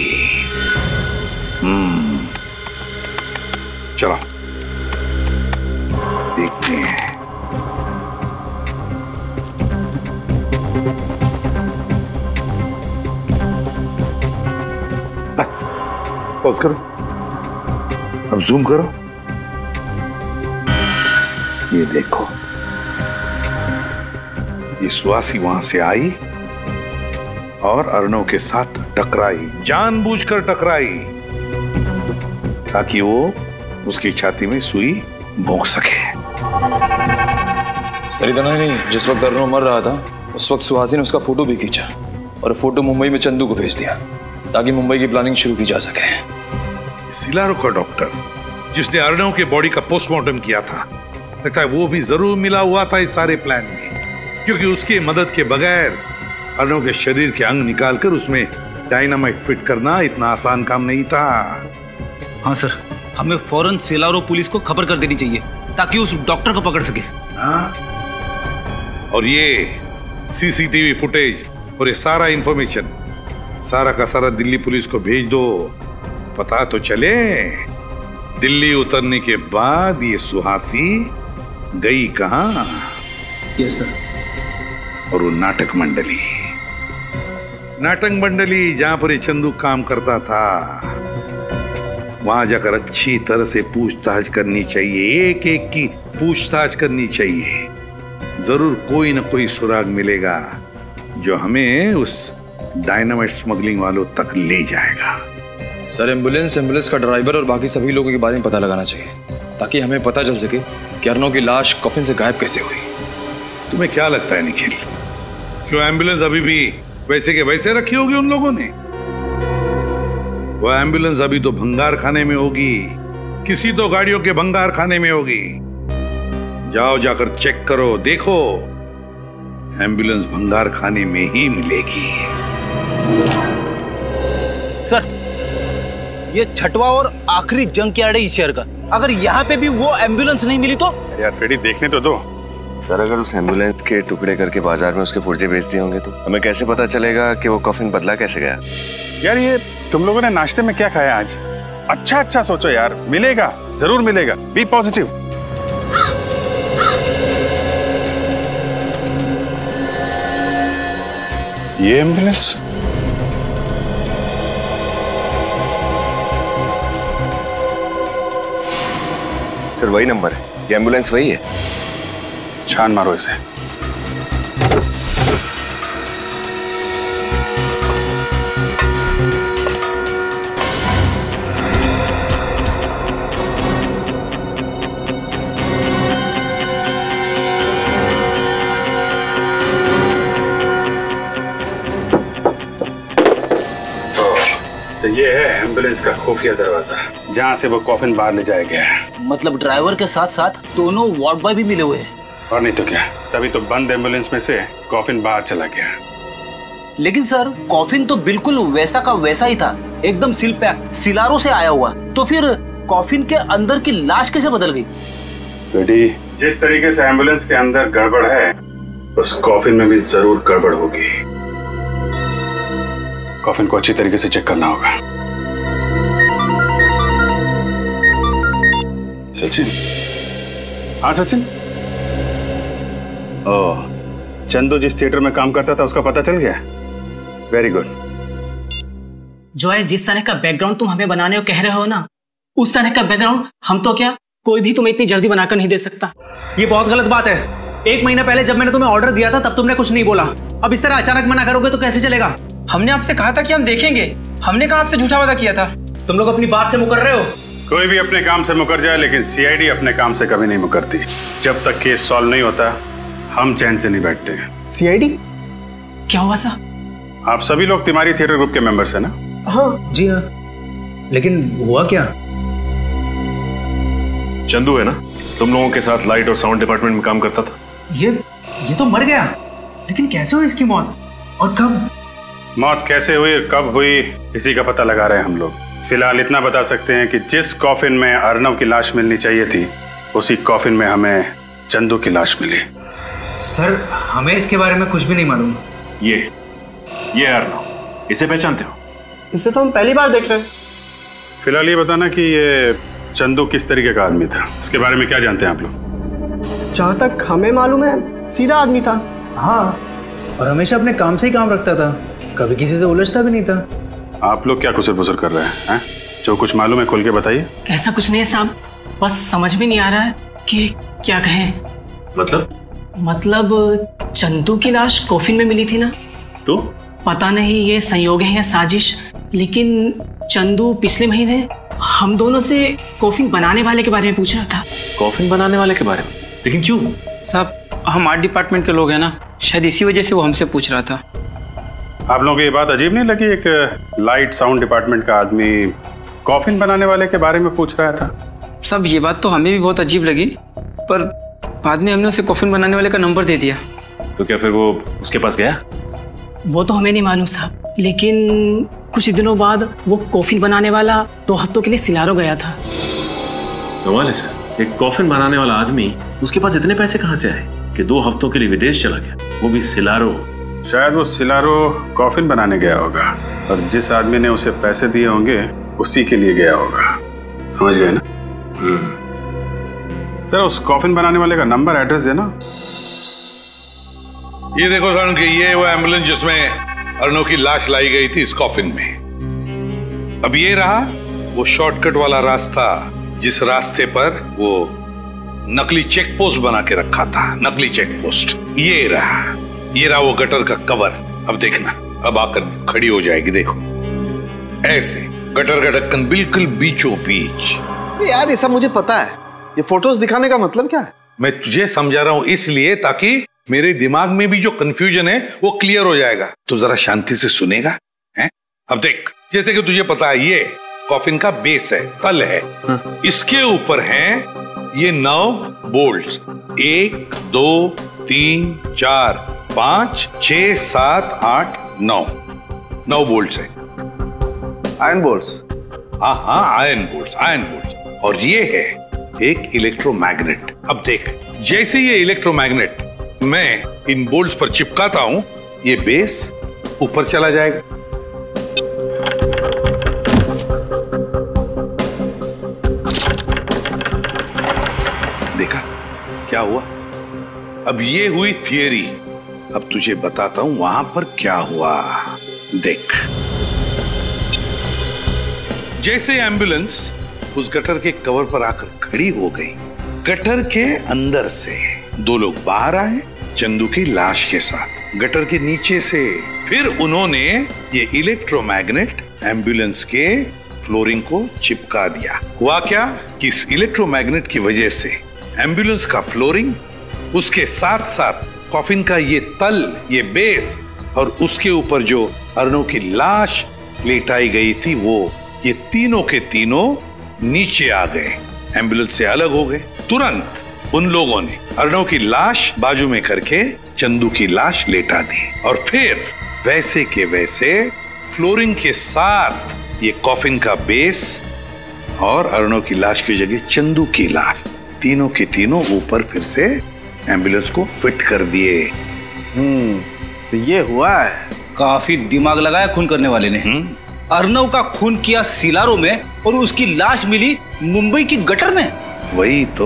चलो देखते हैं। बस पॉज करो, अब जूम करो, ये देखो, ये सुहासी वहां से आई और अर्नव के साथ टकराई, जानबूझकर टकराई ताकि वो उसकी छाती में सुई भोंक सके। सर, इतना नहीं, जिस वक्त अर्नव मर रहा था उस वक्त सुहासी ने उसका फोटो भी खींचा और फोटो मुंबई में चंदू को भेज दिया ताकि मुंबई की प्लानिंग शुरू की जा सके। सिलारो का डॉक्टर जिसने अर्नव के बॉडी का पोस्टमार्टम किया था, लगता है वो भी जरूर मिला हुआ था इस सारे प्लान में, क्योंकि उसकी मदद के बगैर अर्नव के शरीर के अंग निकालकर उसमें डायनामाइट फिट करना इतना आसान काम नहीं था। हाँ सर, हमें फौरन सिलारो पुलिस को खबर कर देनी चाहिए ताकि उस डॉक्टर को पकड़ सके। और ये सीसीटीवी फुटेज और ये सारा इंफॉर्मेशन सारा का सारा दिल्ली पुलिस को भेज दो, पता तो चले दिल्ली उतरने के बाद ये सुहासी गई कहां। Yes sir. और वो नाटक मंडली जहां पर ये चंदू काम करता था, वहां जाकर अच्छी तरह से पूछताछ करनी चाहिए, एक एक की पूछताछ करनी चाहिए। जरूर कोई ना कोई सुराग मिलेगा जो हमें उस डायनामाइट स्मगलिंग वालों तक ले जाएगा। सर, एम्बुलेंस का ड्राइवर और बाकी सभी लोगों के बारे में पता लगाना चाहिए ताकि हमें पता चल सके कि अर्नव की लाश कॉफिन से गायब कैसे हुई। तुम्हें क्या लगता है निखिल, क्यों एम्बुलेंस अभी भी वैसे के वैसे रखी होगी उन लोगों ने? वो एम्बुलेंस अभी तो भंगार खाने में होगी, किसी तो गाड़ियों के भंगार खाने में होगी। जाओ जाकर चेक करो, देखो एम्बुलेंस भंगार खाने में ही मिलेगी। सर, ये छठवां और आखिरी जंग यार्ड है इस शहर का। अगर यहाँ पे भी वो एम्बुलेंस नहीं मिली तो? यार फ्रेडी, देखने तो दो। सर, अगर उस एम्बुलेंस के टुकड़े करके बाजार में उसके पुर्जे बेच दिए होंगे तो हमें कैसे पता चलेगा कि वो कॉफिन बदला कैसे गया? यार, ये तुम लोगों ने नाश्ते में क्या खाया आज? अच्छा सोचो यार, मिलेगा, जरूर मिलेगा। B positive. ये एम्बुलेंस सर वही नंबर है, ये एम्बुलेंस वही है। छान मारो इसे। तो ये है एम्बुलेंस का खुफिया दरवाजा जहाँ से वो कॉफिन बाहर ले जाया गया है। मतलब ड्राइवर के साथ साथ दोनों वार्ड बॉय भी मिले हुए हैं। और नहीं तो क्या, तभी तो बंद एम्बुलेंस में से कॉफिन बाहर चला गया। लेकिन सर, कॉफिन तो बिल्कुल वैसा का वैसा ही था, एकदम सील पैक, सिलारो से आया हुआ। तो फिर कॉफिन के अंदर की लाश कैसे बदल गई? बेटी, जिस तरीके से एम्बुलेंस के अंदर गड़बड़ है, उस कॉफिन में भी जरूर गड़बड़ होगी। कॉफिन को अच्छी तरीके से चेक करना होगा। सचिन। हाँ सचिन। ओह, चंदू जिस थिएटर में काम करता था उसका पता चल गया? Very good. जो है जिस तरह का बैकग्राउंड तुम हमें बनाने को कह रहे हो ना, उस तरह का बैकग्राउंड हम तो क्या कोई भी तुम्हें इतनी जल्दी बनाकर नहीं दे सकता। ये बहुत गलत बात है। 1 महीना पहले जब मैंने तुम्हें ऑर्डर दिया था तब तुमने कुछ नहीं बोला। अब इस तरह अचानक मना करोगे तो कैसे चलेगा? हमने आपसे कहा था कि हम देखेंगे, हमने कहा आपसे झूठा वादा किया था। तुम लोग अपनी बात से मुकर रहे हो। कोई भी अपने काम से मुकर जाए, लेकिन सीआईडी अपने काम से कभी नहीं मुकरती। जब तक केस सॉल्व नहीं होता हम चैन से नहीं बैठते। सीआईडी क्या हुआ सा? आप सभी लोग तिमारी थिएटर ग्रुप के मेंबर्स हैं ना? हाँ जी हाँ। लेकिन हुआ क्या? चंदू है ना, तुम लोगों के साथ लाइट और साउंड डिपार्टमेंट में काम करता था। ये तो मर गया, लेकिन कैसे हुई इसकी मौत और कब? मौत कैसे हुई और कब हुई इसी का पता लगा रहे हैं हम लोग। फिलहाल इतना बता सकते हैं कि जिस कॉफिन में अर्नव की लाश मिलनी चाहिए थी, उसी कॉफिन में हमें चंदू की लाश मिली। सर, हमें इसके बारे में कुछ भी नहीं मालूम। ये अर्नव, इसे पहचानते हो? इसे तो हम पहली बार देख रहे हैं। फिलहाल ये बताना कि ये चंदू किस तरीके का आदमी था, इसके बारे में क्या जानते हैं आप लोग? जहाँ तक हमें मालूम है सीधा आदमी था। हाँ, और हमेशा अपने काम से ही काम रखता था, कभी किसी से उलझता भी नहीं था। आप लोग क्या कुसर पुसर कर रहे हैं? जो कुछ मालूम है खोल के बताइए। ऐसा कुछ नहीं है साहब, बस समझ भी नहीं आ रहा है कि क्या कहें। मतलब चंदू की लाश कॉफिन में मिली थी ना, तो पता नहीं ये संयोग है या साजिश, लेकिन चंदू पिछले महीने हम दोनों से कॉफिन बनाने वाले के बारे में पूछ रहा था। कॉफिन बनाने वाले के बारे में? लेकिन क्यों? साहब, हम आर्ट डिपार्टमेंट के लोग हैं ना, शायद इसी वजह से वो हमसे पूछ रहा था। आप लोगों को ये बात अजीब नहीं लगी, एक लाइट साउंड डिपार्टमेंट का आदमी कॉफिन बनाने वाले के बारे में पूछ रहा था? साहब, ये बात तो हमें भी बहुत अजीब लगी, पर बाद में हमने उसे कॉफिन बनाने वाले का नंबर दे दिया। तो क्या फिर वो उसके पास गया? वो तो हमें नहीं मालूम साहब, लेकिन कुछ दिनों बाद वो कॉफिन बनाने वाला 2 हफ्तों के लिए सिलारो गया था। कमाल है सर, एक कॉफिन बनाने वाला आदमी, उसके पास इतने पैसे कहाँ से आए कि 2 हफ्तों के लिए विदेश चला गया, वो भी सिलारो। शायद वो सिलारो कॉफिन बनाने गया होगा और जिस आदमी ने उसे पैसे दिए होंगे उसी के लिए गया होगा। समझ गए ना? सर उस कॉफिन बनाने वाले का नंबर एड्रेस देना। ये देखो सारुण के, ये वो एम्बुलेंस जिसमें अर्णव की लाश लाई गई थी इस कॉफिन में। अब ये रहा वो शॉर्टकट वाला रास्ता जिस रास्ते पर वो नकली चेक पोस्ट बना के रखा था, नकली चेक पोस्ट। ये रहा वो गटर का कवर। अब देखना, अब आकर खड़ी हो जाएगी, देखो ऐसे गटर का ढक्कन बिल्कुल बीचों बीच। यार ये सब मुझे पता है, ये फोटोज दिखाने का मतलब क्या है? मैं तुझे समझा रहा हूं इसलिए ताकि मेरे दिमाग में भी जो कंफ्यूजन है वो क्लियर हो जाएगा। तो जरा शांति से सुनेगा हैं? अब देख, जैसे कि तुझे पता है ये कॉफिन का बेस है, तल है। इसके ऊपर हैं ये 9 बोल्ट्स। 1 2 3 4 5 6 7 8 9 बोल्ट्स है। Iron bolts? हाँ आयरन बोल्ट्स। और ये है एक इलेक्ट्रोमैग्नेट। अब देख, जैसे ये इलेक्ट्रोमैग्नेट मैं इन बोल्ट्स पर चिपकाता हूं, ये बेस ऊपर चला जाएगा। देखा क्या हुआ? अब ये हुई थियरी, अब तुझे बताता हूं वहां पर क्या हुआ। देख, जैसे एम्बुलेंस उस गटर के कवर पर आकर खड़ी हो गई, गटर के अंदर से 2 लोग बाहर आए चंदू की लाश के साथ गटर के नीचे से। फिर उन्होंने ये इलेक्ट्रोमैग्नेट एम्बुलेंस के फ्लोरिंग को चिपका दिया। हुआ क्या कि इस इलेक्ट्रोमैग्नेट की वजह से एम्बुलेंस का फ्लोरिंग, उसके साथ साथ कॉफिन का ये तल, ये बेस और उसके ऊपर जो अर्णव की लाश लेटाई गई थी, वो ये तीनों के तीनों नीचे आ गए, एम्बुलेंस से अलग हो गए। तुरंत उन लोगों ने अर्णव की लाश बाजू में करके चंदू की लाश लेटा दी और फिर वैसे के वैसे फ्लोरिंग के साथ ये कॉफिन का बेस और अर्णव की लाश की जगह चंदू की लाश, तीनों के तीनों ऊपर फिर से एम्बुलेंस को फिट कर दिए। तो ये हुआ है। काफी दिमाग लगाया खून करने वाले ने। अर्णव का खून किया सिलारो में और उसकी लाश मिली मुंबई की गटर में। वही तो।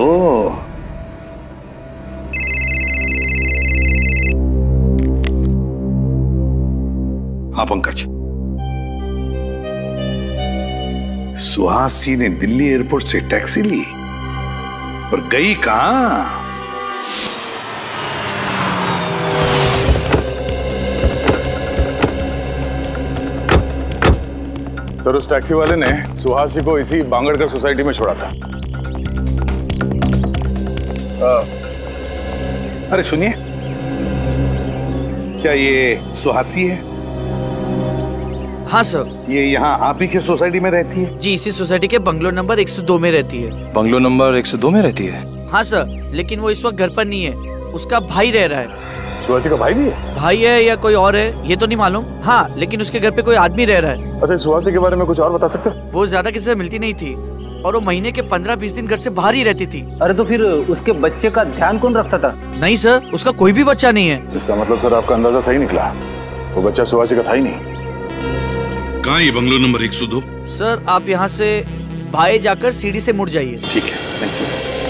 हाँ पंकज, सुहासी ने दिल्ली एयरपोर्ट से टैक्सी ली पर गई कहां? सर उस टैक्सी वाले ने सुहासी को इसी बांगड़कर सोसाइटी में छोड़ा था। अरे सुनिए, क्या ये सुहासी है? हाँ सर। ये यहाँ आप ही के सोसाइटी में रहती है? जी, इसी सोसाइटी के बंगलो नंबर 102 में रहती है। बंगलो नंबर 102 में रहती है? हाँ सर, लेकिन वो इस वक्त घर पर नहीं है, उसका भाई रह रहा है। सुहासी का भाई भी है? भाई है या कोई और है ये तो नहीं मालूम। हाँ, लेकिन उसके घर पे कोई आदमी रह रहा है। अच्छा, सुहासी के बारे में कुछ और बता सकते हो? वो ज्यादा किसी से मिलती नहीं थी और वो महीने के 15-20 दिन घर से बाहर ही रहती थी। अरे तो फिर उसके बच्चे का ध्यान कौन रखता था? नहीं सर, उसका कोई भी बच्चा नहीं है। इसका मतलब सर आपका अंदाजा सही निकला, वो बच्चा सुहासी का था ही नहीं। कहाँ ये बंगलो नंबर 102? सर आप यहाँ से बाएं जाकर सीढ़ी से मुड़ जाइए। ठीक है, थैंक यू।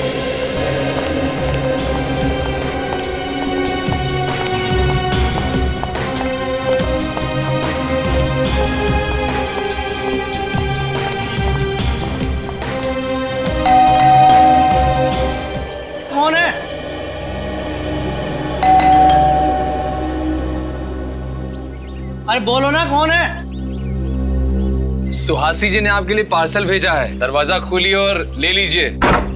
कौन है? अरे बोलो ना, कौन है? सुहासी जी ने आपके लिए पार्सल भेजा है, दरवाजा खोलिए और ले लीजिए।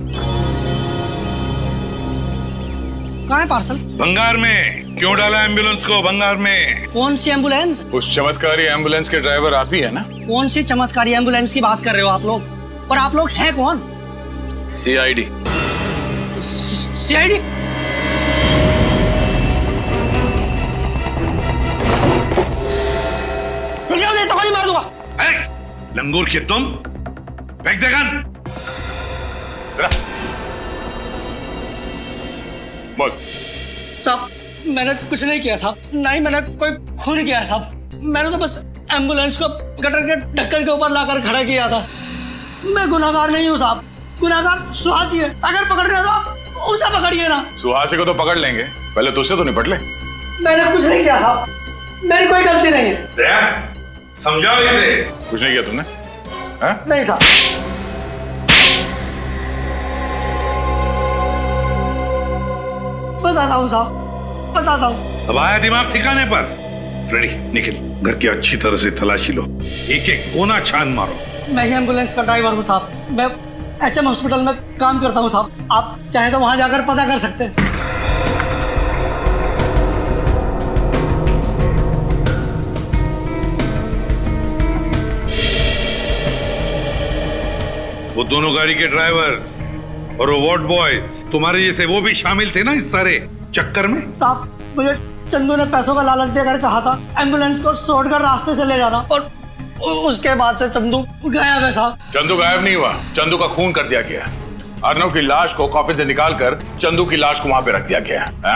कहाँ है पार्सल? भंगार में। क्यों डाला एम्बुलेंस को भंगार में? कौन सी एम्बुलेंस? उस चमत्कारी एम्बुलेंस के ड्राइवर आप ही है ना? कौन सी चमत्कारी एम्बुलेंस की बात कर रहे हो आप लोग? और आप लोग हैं कौन? CID। CID? लंगूर के तुम, फेंक दे गन। बोल। साहब मैंने कुछ नहीं किया साहब, नहीं मैंने कोई खून किया साहब। मैंने तो बस एम्बुलेंस को गटर के ढक्कन के ऊपर लाकर खड़ा किया था। मैं गुनाहगार नहीं हूँ साहब, गुनाहगार सुहासी है। अगर पकड़ रहे हो तो आप उसे पकड़िए ना। सुहासी को तो पकड़ लेंगे, पहले तुझसे तो निपट ले। मैंने कुछ नहीं किया साहब, मेरी कोई गलती नहीं है। दया, समझाओ इसे। कुछ नहीं किया तुमने? नहीं साहब। बताता हूँ साहब, बताता हूँ। अब आया दिमाग ठिकाने पर? फ्रेडी निखिल, घर की अच्छी तरह से तलाशी लो, एक एक कोना छान मारो। मैं ही एम्बुलेंस का ड्राइवर हूँ साहब, मैं HM हॉस्पिटल में काम करता हूँ साहब। आप चाहे तो वहां जाकर पता कर सकते हैं। वो दोनों गाड़ी के ड्राइवर और वो वार्ड बॉयज तुम्हारे जैसे वो भी शामिल थे ना इस सारे चक्कर में? साहब मुझे चंदू ने पैसों का लालच देकर कहा था एम्बुलेंस को शॉर्टकट रास्ते से ले जाना, और उसके बाद से चंदू गायब है साहब। चंदू गायब नहीं हुआ, चंदू का खून कर दिया गया। अर्नव की लाश को कॉफी से निकालकर चंदू की लाश को वहां पे रख दिया गया है।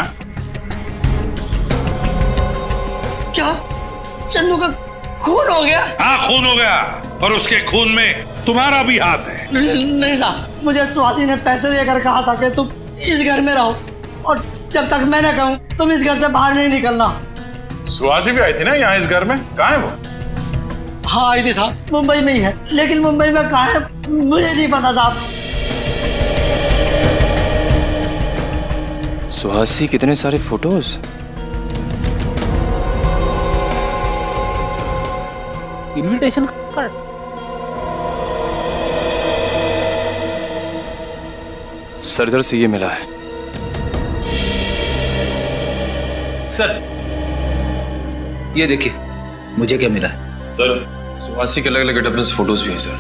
क्या चंदू का खून हो गया? हाँ खून हो गया, और उसके खून में तुम्हारा भी हाथ है। नहीं साहब, मुझे सुहासी ने पैसे देकर कहा था कि तुम इस घर में रहो, और जब तक मैं न कहूं तुम इस घर से बाहर नहीं निकलना। सुहासी भी आई थी ना यहाँ इस घर में, कहाँ है वो? हाँ आई थी साहब, मुंबई में ही है, लेकिन मुंबई में कहाँ है मुझे नहीं पता साहब। सुहासी कितने सारे फोटोज। Invitation card. सरदार से ये मिला है। सर ये देखिए मुझे क्या मिला है। सर सुहासी के अलग अलग गेटअप से फोटोज भी हैं sir.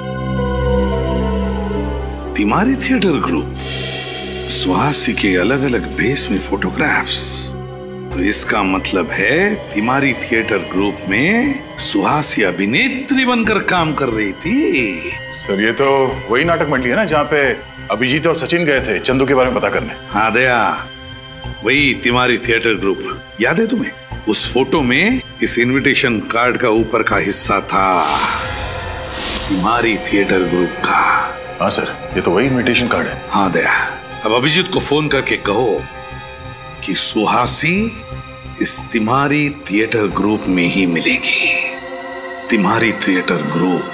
Timari theatre group, Suhasi के अलग अलग भेस में फोटोग्राफ्स। तो इसका मतलब है तिमारी थिएटर ग्रुप में सुहासी अभिनेत्री बनकर काम कर रही थी। सर ये तो वही नाटक मंडली है ना जहाँ पे अभिजीत और सचिन गए थे चंदू के बारे में पता करने। हाँ दया, वही तिमारी थिएटर ग्रुप, याद है तुम्हें? उस फोटो में इस इनविटेशन कार्ड का ऊपर का हिस्सा था तिमारी थिएटर ग्रुप का। हाँ सर, ये तो वही इनविटेशन कार्ड है। हाँ दया, अब अभिजीत को फोन करके कहो कि सुहासी इस तिमारी थिएटर ग्रुप में ही मिलेगी। Timari theatre group.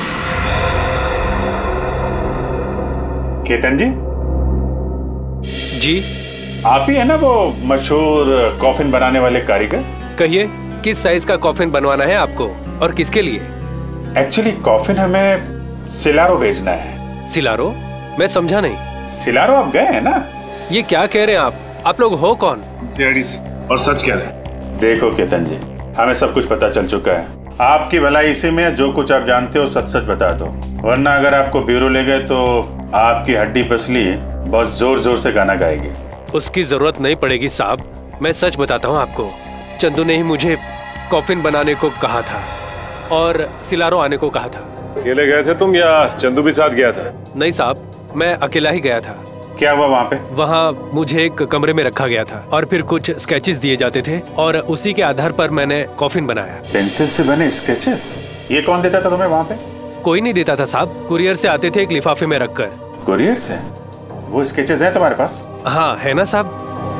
केतन जी जी, आप ही है ना वो मशहूर कॉफिन बनाने वाले कारीगर? कहिए किस साइज का कॉफिन बनवाना है आपको और किसके लिए? एक्चुअली कॉफिन हमें सिलारो भेजना है। सिलारो? मैं समझा नहीं। सिलारो आप गए हैं ना? ये क्या कह रहे हैं आप लोग हो कौन? सीआईडी से, और सच कह रहे हैं। देखो केतन जी, हमें सब कुछ पता चल चुका है। आपकी भलाई इसी में, जो कुछ आप जानते हो सच सच बता दो, वरना अगर आपको ब्यूरो ले गए तो आपकी हड्डी पसली बहुत जोर जोर से गाना गाएगी। उसकी जरूरत नहीं पड़ेगी साहब, मैं सच बताता हूँ आपको। चंदू ने ही मुझे कॉफिन बनाने को कहा था और सिलारो आने को कहा था। अकेले गए थे तुम या चंदू भी साथ गया था? नहीं साहब, मैं अकेला ही गया था। क्या हुआ वहाँ पे? वहाँ मुझे एक कमरे में रखा गया था और फिर कुछ स्केचेस दिए जाते थे और उसी के आधार पर मैंने कॉफिन बनाया। पेंसिल से बने स्केचेस? ये कौन देता था तुम्हें वहाँ पे? कोई नहीं देता था साहब, कुरियर से आते थे एक लिफाफे में रखकर। कुरियर से? वो स्केचेस हैं तुम्हारे पास? हाँ है ना साहब,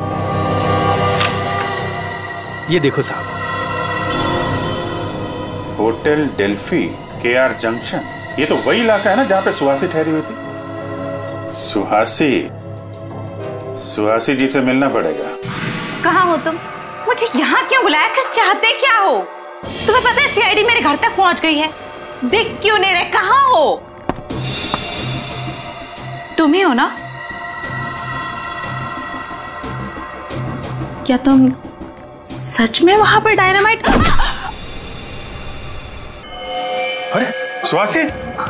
ये देखो साहब। होटल डेल्फी, KR जंक्शन, ये तो वही इलाका है ना जहाँ पे सुहासी ठहरी हुई थी। सुहासी जी से मिलना पड़ेगा। कहाँ हो तुम? मुझे यहाँ क्यों बुलाया? कर चाहते क्या हो? तुम्हें पता है सीआईडी मेरे घर तक पहुंच गई है। दिख क्यों नहीं रहे? कहाँ हो? तुम ही हो ना? क्या तुम सच में वहां पर डायनामाइट? अरे सुहासी!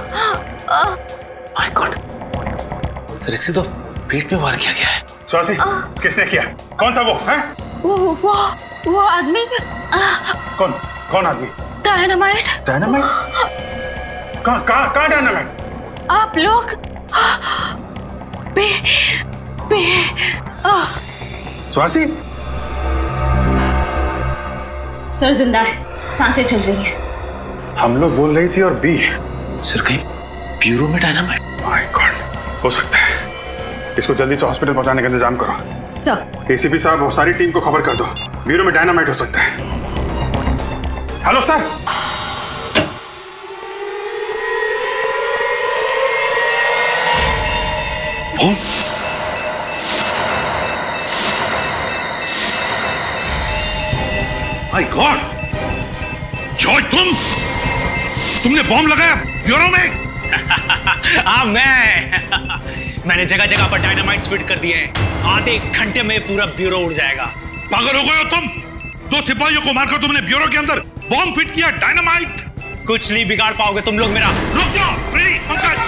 माय गॉड, सर इसे तो पेट में वार किया गया है। सुहासी, किसने किया? कौन था वो? हैं? वो आदमी। कौन आदमी? डायनामाइट। डायनामाइट? कहाँ डायनामाइट? आप लोग स्वासी सर जिंदा है, सांसें चल रही हैं। हम लोग बोल रही थी और बी सर कहीं ब्यूरो में डायनामाइट? माय गॉड, हो सकता है। इसको जल्दी से हॉस्पिटल पहुंचाने का इंतजाम करो। सर एसीपी साहब और सारी टीम को खबर कर दो, ब्यूरो में डायनामाइट हो सकता है। Hello sir. My god, George तुमने बॉम्ब लगाया ब्यूरो में? हाँ मैंने जगह जगह पर डायनामाइट्स फिट कर दिए हैं। आधे घंटे में पूरा ब्यूरो उड़ जाएगा। पागल हो गए हो तुम? 2 सिपाहियों को मारकर तुमने ब्यूरो के अंदर बॉम्ब फिट किया, डायनामाइट? कुछ नहीं बिगाड़ पाओगे तुम लोग मेरा। रुक जाओ, ready Pankaj.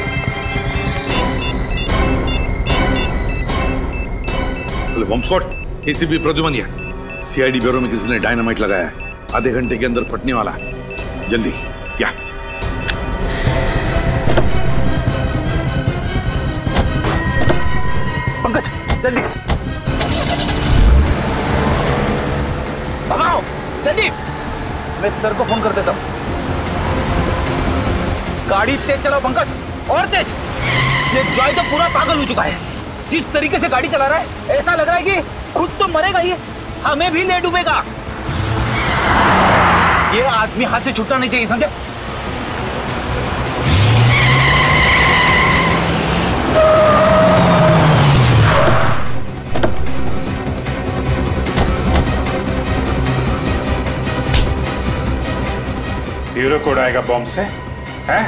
Bomb squad, ACP Pradyuman, CID bureau में किसी ने डायनामाइट लगाया है, आधे घंटे के अंदर फटने वाला है, जल्दी या। पंकज जल्दी भगाओ, जल्दी। मैं सर को फोन कर देता हूँ। गाड़ी तेज चलाओ पंकज, और तेज। ये जॉय तो पूरा पागल हो चुका है। जिस तरीके से गाड़ी चला रहा है ऐसा लग रहा है कि खुद तो मरेगा ही, हमें भी ले डूबेगा। ये आदमी हाथ से छूटना नहीं चाहिए, समझे? ब्यूरो कोड आएगा बॉम्ब से, हैं?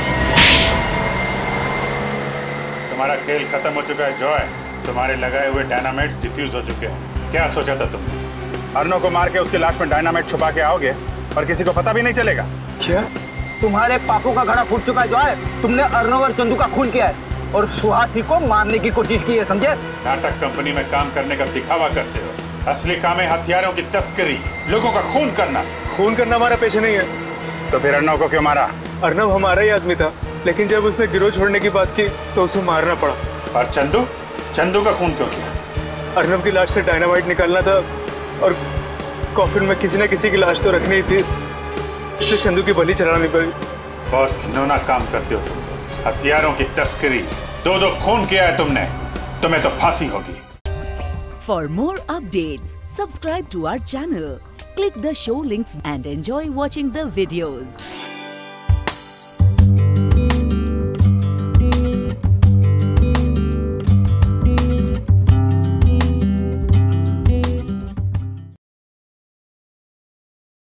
तुम्हारा खेल खत्म हो चुका है जॉय। तुम्हारे लगाए हुए डायनामाइट्स डिफ्यूज हो चुके हैं। क्या सोचा था तुमने? अर्नो को मार के उसकी लाश में डायनामाइट छुपा के आओगे और किसी को पता भी नहीं चलेगा? क्या? तुम्हारे पापों का घड़ा फूट चुका है जॉय। तुमने अर्नव और चंदू का खून किया है और सुहासी को मारने की कोशिश की है, समझे? नाटक कंपनी में काम करने का दिखावा करते हो। असली काम है हथियारों की तस्करी, लोगों का खून करना। खून करना हमारा पेशा नहीं है। तो फिर अर्नव को क्यों मारा? अर्नव हमारा ही आदमी था, लेकिन जब उसने गिरोह छोड़ने की बात की तो उसे मारना पड़ा। और चंदू का खून क्यों किया? अर्नव की लाश से डायनामाइट निकालना था और कॉफिन में किसी न किसी की लाश तो रखनी ही थी, इसलिए चंदू की बलि चढ़ानी पड़ी। बहुत घिनौना काम करते हो तुम। हथियारों की तस्करी, 2 खून किया है तुमने, तुम्हें तो फांसी होगी। For more updates, subscribe to our channel, click the show links and enjoy watching the videos.